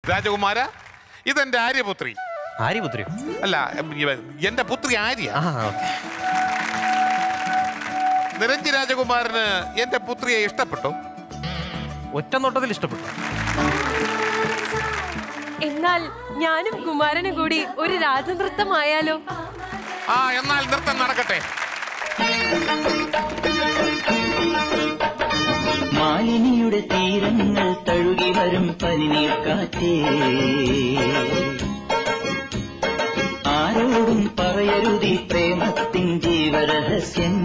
രാജകുമാര, ഇതെന്റെ ആര്യപുത്രി. ആര്യപുത്രി അല്ല, എന്റെ പുത്രി ആര്യ. നിരഞ്ജി രാജകുമാരന് എന്റെ പുത്രിയെ ഇഷ്ടപ്പെട്ടോ? ഒറ്റ നോട്ടത്തിൽ ഇഷ്ടപ്പെട്ടു. എന്നാൽ ഞാനും കുമാരനും കൂടി ഒരു രാജനൃത്തമായാലോ? എന്നാൽ നൃത്തം നടക്കട്ടെ. മാലിനിയുടെ തീരങ്ങൾ തഴുകി വരും പനിനീർ കാറ്റേ, ആരോടും പറയരുതി പ്രേമത്തിൻ ജീവരഹസ്യം.